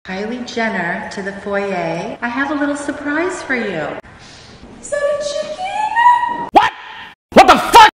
Kylie Jenner to the foyer. I have a little surprise for you.